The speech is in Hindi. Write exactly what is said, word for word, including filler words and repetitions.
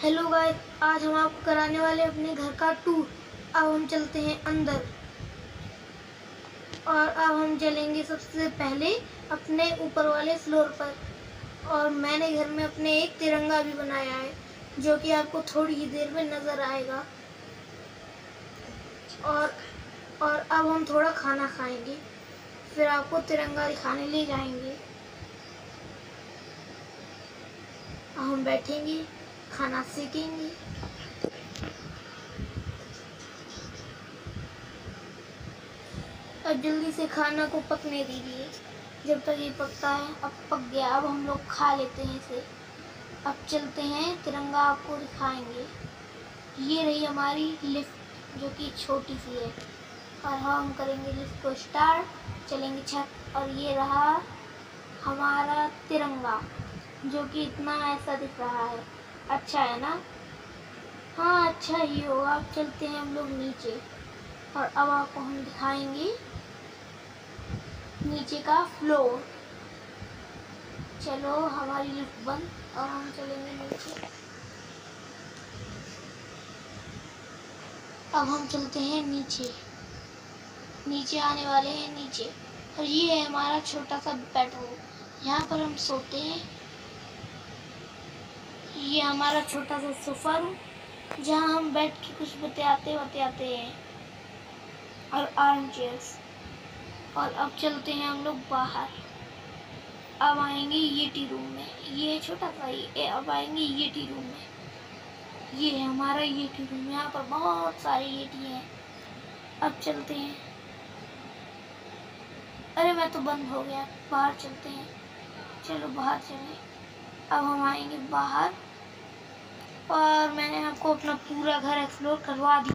हेलो गाइस, आज हम आपको कराने वाले अपने घर का टूर। अब हम चलते हैं अंदर और अब हम चलेंगे सबसे पहले अपने ऊपर वाले फ्लोर पर। और मैंने घर में अपने एक तिरंगा भी बनाया है जो कि आपको थोड़ी ही देर में नज़र आएगा। और और अब हम थोड़ा खाना खाएंगे, फिर आपको तिरंगा दिखाने ले जाएंगे। अब हम बैठेंगे, खाना सेकेंगे। अब जल्दी से खाना को पकने दीजिए जब तक ये पकता है। अब पक गया, अब हम लोग खा लेते हैं इसे। अब चलते हैं, तिरंगा आपको दिखाएंगे। ये रही हमारी लिफ्ट जो कि छोटी सी है, और हम करेंगे लिफ्ट को स्टार्ट, चलेंगे छत। और ये रहा हमारा तिरंगा जो कि इतना ऐसा दिख रहा है। अच्छा है ना? हाँ, अच्छा ही होगा। अब चलते हैं हम लोग नीचे, और अब आपको हम दिखाएंगे नीचे का फ्लोर। चलो, हमारी लिफ्ट बंद और हम चलेंगे नीचे। अब हम चलते हैं नीचे नीचे आने वाले हैं नीचे। और ये है हमारा छोटा सा बेडरूम, यहाँ पर हम सोते हैं। ये हमारा छोटा सा सोफा रूम जहाँ हम बैठ के कुछ बतियाते बतियाते हैं, और आर्म चेयर्स। और अब चलते हैं हम लोग बाहर। अब आएंगे ये टी रूम में, ये है छोटा सा ये। अब आएंगे ये टी रूम में, ये है हमारा ये टी रूम। यहाँ पर बहुत सारे ये टी हैं। अब चलते हैं, अरे मैं तो बंद हो गया, बाहर चलते हैं। चलो बाहर चलें। अब हम आएंगे बाहर, और मैंने आपको अपना पूरा घर एक्सप्लोर करवा दिया।